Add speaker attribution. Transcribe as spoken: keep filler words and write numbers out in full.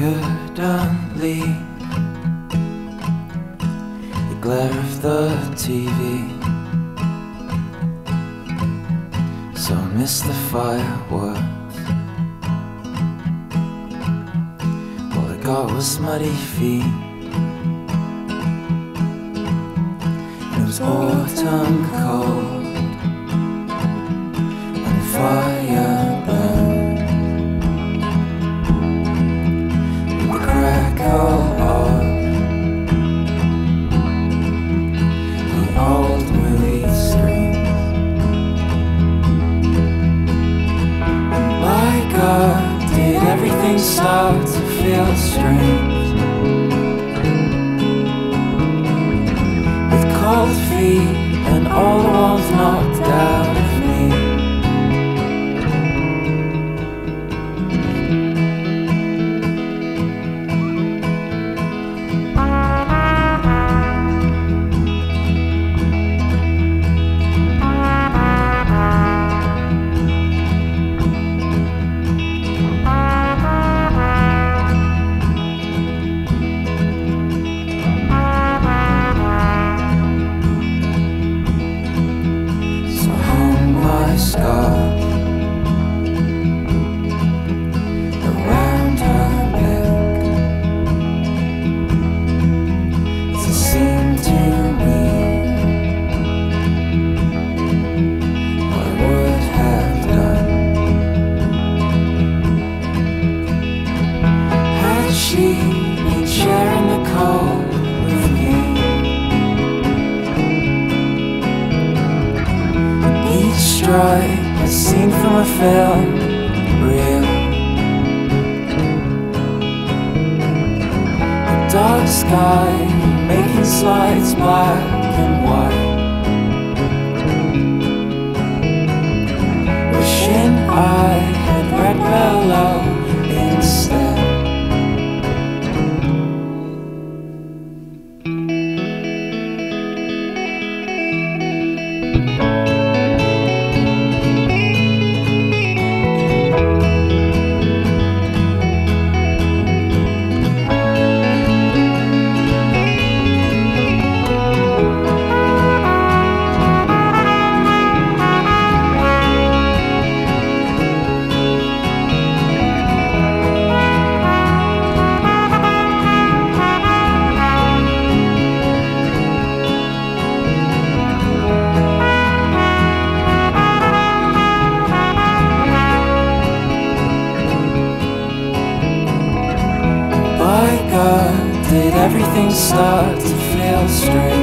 Speaker 1: couldn't leave the glare of the T V, so I missed the fireworks. All I got was muddy feet. It was autumn cold and the fire burned. The crackle of the old movie screens. And by God, did everything start to feel strange? Cold feet and all the walls knocked out of me. Scarf around her neck, as it seemed to me what I would have done had she been sharing the cold with me. Each stride a scene from a film, real. A dark sky making slides black and white. Wishing I had read below instead. By God, did everything start to feel strange?